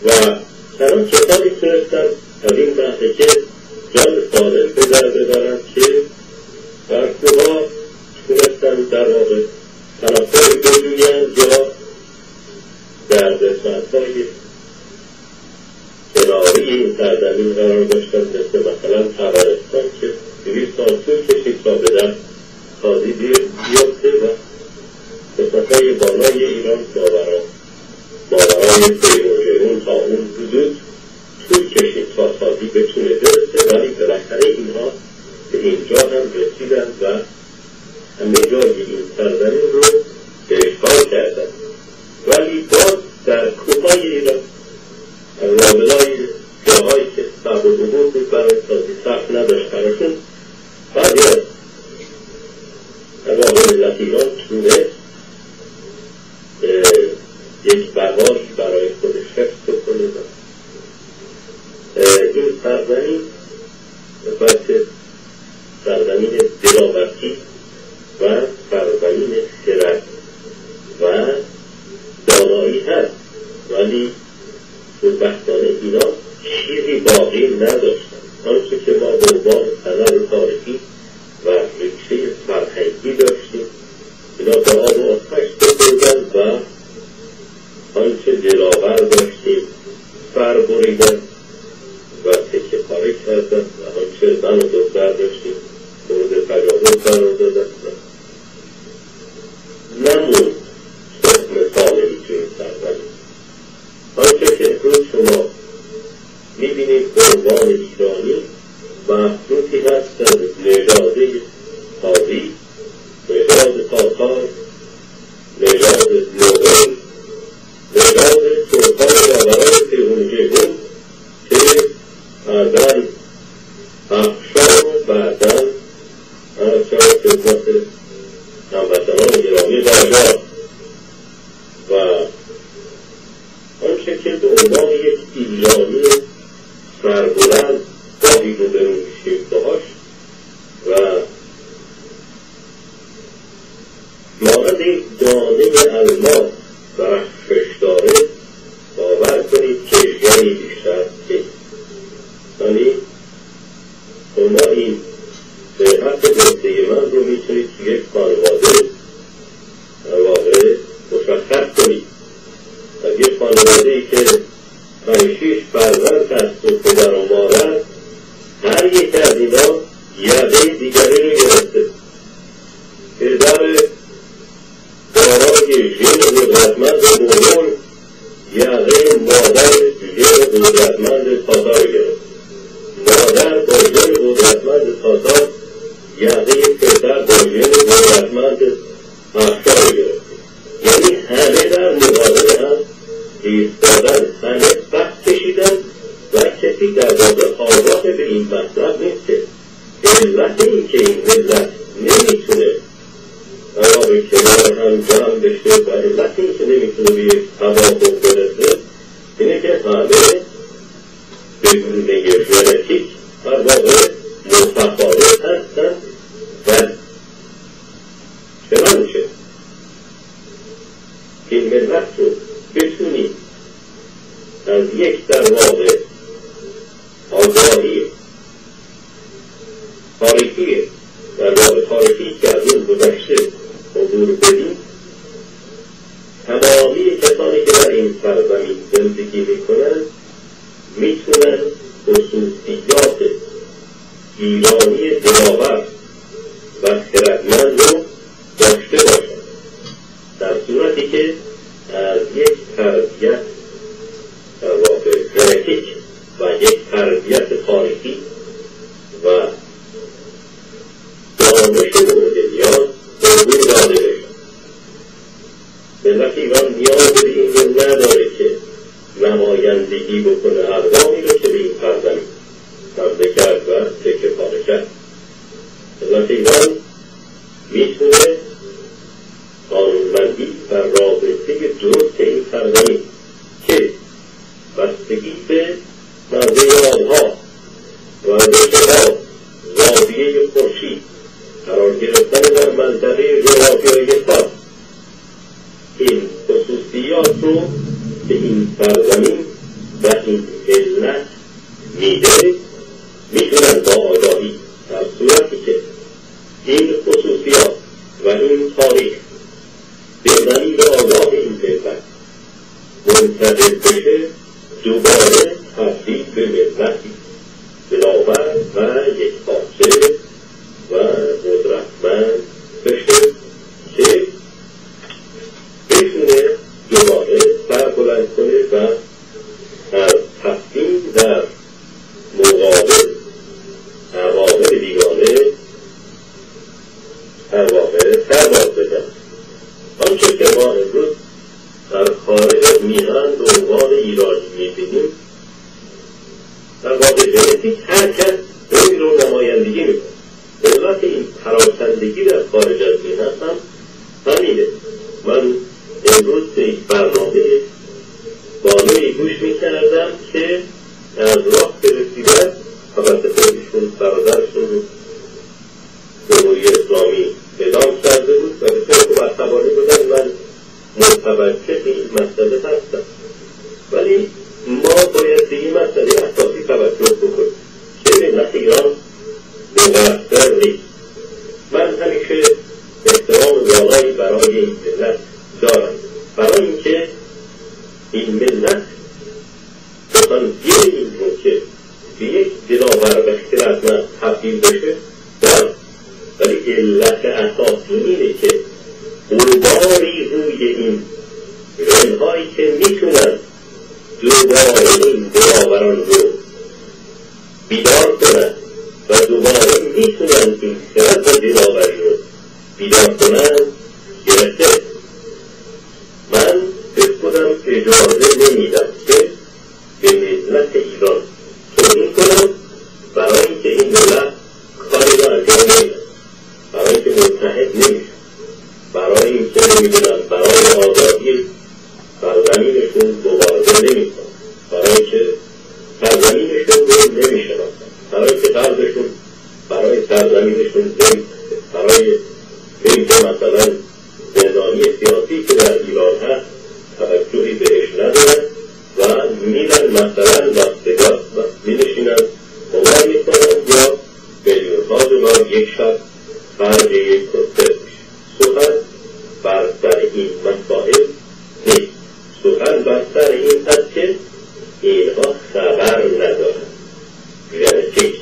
و تنها کتابی تونستن از این بحثه که جان سالم به در ببرن که در کوها تونستن در واقع تنافر بجویند یا در قسمت‌های کناری این سرزمین قرار داشتن، مثل مثلا طبرستان که 200 سال طول کشید تا به در تازی بیفته و قسمت‌های بالای ایران ماورای پیروژرون تا اون حدود طول کشید تا تازی بتونه برسه، ولی بالاخره اینها به اینجا هم رسیدن و همه جای این سرزمین رو اشغال کردن. ولی باز در کوههای ایران رابلای جاهایی که صعب و عبور بود برای سازی سخت نداشت براشون، بعضی از واقع ملت ایران تونست یک بقایی برای خودش حفظ بکنه. این سرزمین باید سرزمین دلاورتی و سرزمین خرد و دانایی هست، ولی خوشبختانه اینا چیزی باقی نداشتن. آنچه که ما به عنوان هنر تاریخی و ریشه فرهنگی داشتیم اینا به آب و آتش ببردن و آنچه دلاور داشتیم سر بریدن و تکه پاره کردن و آنچه زن و دختر داشتیم مورد تجاوز قرار دادن. نمون تخم سالمی توی این سرزمین. آنچه که امروز شما میبینید به عنوان ایرانی مخلوطی هست از نژاد تازی، نژاد تاتار، نژاد مغول، نژاد ترکان ماورای پیروژرون که بعداً افشار و بعداً افشار خدمت هموطنان گرامی باجار و آنچه که به عنوان یک ایرانی سربلند باید رو برویشیم داشت و مانند این دانه الماس درخشش داره، باور کنید که یعنی بیشتر که یعنی شما این صحت گفته من رو میتونید که یک خانواده واقع مشخص کنید. از یک خانواده ای که 5-6 فرزند هست و پدر و مادر، هر یک از اینا یقه دیگری رو گرفته. پدر دارای ژن قدرتمند مغول یقه مادر ژن قدرتمند تاتار گرفت. مادر با ژن قدرتمند تاتار یقه پدر با ژن قدرتمند افشار گرفت. یعنی همه در مقابل هم ایستادن، همه وقت کشیدن و کسی در واقع آگاه به این مطلب نیست که علت این که این ملت نمیتونه واقع کنار هم جمع بشه و علت این که نمیتونه به یک توافق برسه اینه که همه بدون ژنتیک در واقع متفاوت هستن و چنانچه این ملت رو بتونیم از یک در واقع آگاهی تاریخی در واقع تاریخی که از این گذشته عبور بدیم، تمامی کسانی که در این سرزمین زندگی میکنن میتونن خصوصیات ایرانی دلاور و خردمند رو داشته باشن، در صورتی که از یک تربیت در واقع ژنتیک و یک تربیت تاریخی و دانش مورد نیاز عبور داده بشن. ملت ایران نیاز به این رو نداره که نمایندگی بکنه اقوامی رو که به این سرزمین حمله کرد و تکه پاره کرد. ملت ایران میتونه قانونمندی و رابطه درست این سرزمین که بستگی به منزه آنها و شما زاویه خورشید قرار گرفتن در منطقه جغرافیایی خاص، این خصوصیات رو به این سرزمین و این علت میده میتونن با آگاهی در صورتی که این خصوصیات و این تاریخ به دلیل آگاه این ملت منتقل بشه دوباره تبدیل به ملتی بلاور و یک پارچه و قدرتمند بشه که بتونه دوباره سربلند کنه و از تصمیم در مقابل عوامل بیگانه در واقع سرباز بزن. آنچه که ما امروز در خارج از میهن به عنوان ایرانی می‌بینیم در واقع ژنتیک هر کس این رو نمایندگی میکنه. علت این پراکندگی در خارج از میهن هم همینه. من امروز به یک برنامه بانوی گوش میکردم که از راه رسیدن البته خودشون برادرشون جمهوری اسلامی اعدام کرده بود و بسیار خوب عصبانی بودن. من متوجه این مسئله هستم، ولی ما باید به این مسئله اساسی توجه بکنیم که ملت ایران مقصر نیست. من همیشه احترام والایی برای این ملت دارم، برای اینکه این ملت پتانسیل این رو که به یک دلاور و خردمند تبدیل بشه دارم، ولی علت اساسی اینه که غباری روی این ژن‌هایی که میتونن دوباره این دلاوران رو بیدار کنن و دوباره میتونن این خرد و دلاوری رو بیدار کنن گرفته. من به خودم اجازه نمیدم که به ملت ایران توهین کنم برای اینکه این ملت کاری را انجام نمیدن، برای اینکه متحد نمیشن، برای اینکه نمیدونم برای آزادی سرزمینشون مبارزه نمیکنن، برای اینکه سرزمینشون رو نمیشناسن، برای اینکه قلبشون برای سرزمینشون نمیکنه، برای اینکه مثلا زندانی سیاسی که در ایران هست توجهی بهش ندارن و میرن مثلا لاس و مینشینن قمار میکنن یا میلیون‌ها دلار یک شب خرج یک کنسرت میشه. سخن بر سر این مسائل نیست. سخن بر سر این هست که اینها خبر ندارن. ژنتیک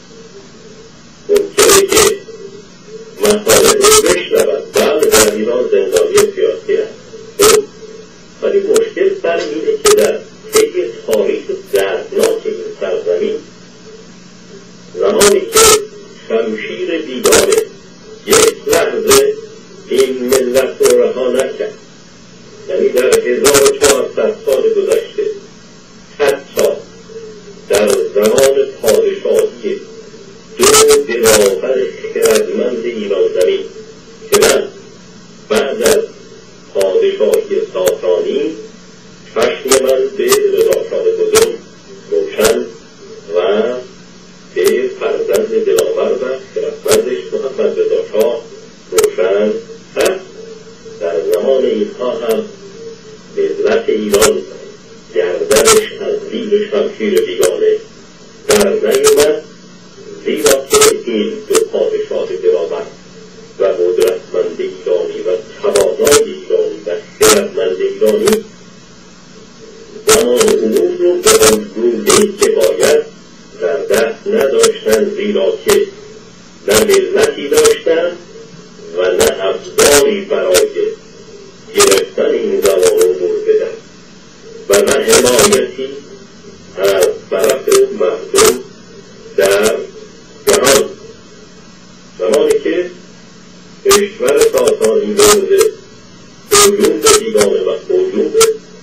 ممکنه که مسائل رو بشنون. بله در ایران زندانی سیاسی هست، ولی مشکل سر اینه که در طی تاریخ دردناک این سرزمین زمانی که شمشیر بیگانه یک لحظه این ملت رو رها نکرد، یعنی در 1400 سال گذشته حتی در زمان پادشاهی دو دلاور خردمند ایران زمین که من بعد از پادشاهی ساسانی چشم من به رضاشاه بزرگ روشن و به فرزند دلاور و خردمندش محمد رضاشاه روشن هست. در زمان اینها هم ملت ایران گردنش از زیر شمشیر بیگانه در نیامد، زیرا که این دو پادشاه دلاور و قدرتمند ایرانی و توانای ایرانی و خردمند ایرانی زمان امور رو به آنگونه‌ای که باید در دست نداشتن، زیرا که نه ملتی داشتن و نه ابزاری برای گرفتن این زمان امور بدن و نه حمایتی از طرف مردم در جهان. زمانی که کشور ساسانی مورد هجوم بیگانه و هجوم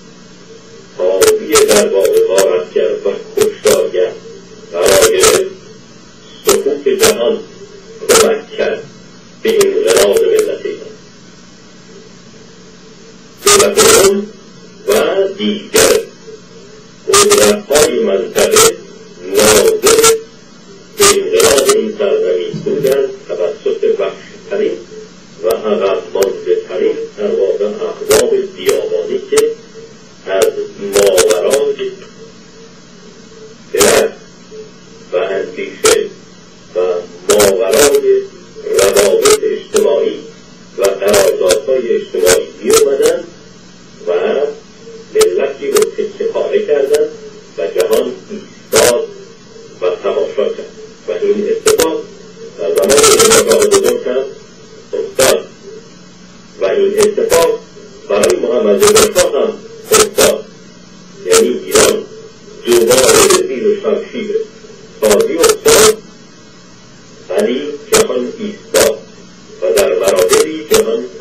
حاوی در واقع غارتگر و کشتارگر برای سقوط جهان کمک کرد به انقراض ملت ایران. دولتان و دیگر قدرت‌های منطقه ناظر به انقراض این سرزمین بودند توسط وحشی‌ترین و عقب‌مانده‌ترین در واقع اقوام بیابانی که از ماورای اندیشه و ماورای روابط اجتماعی و قراردادهای اجتماعی می اومدن و ملتی رو تکه پاره کردن و جهان ایستاد و تماشا کرد و این اتفاق در زمان شاه بزرگ هم افتاد و این اتفاق برای محمد رضا شاه هم افتاد. یعنی ایران دوباره زیر شمشیر سازی افتاد ولی جهان ایستاد و در مراتبی جهان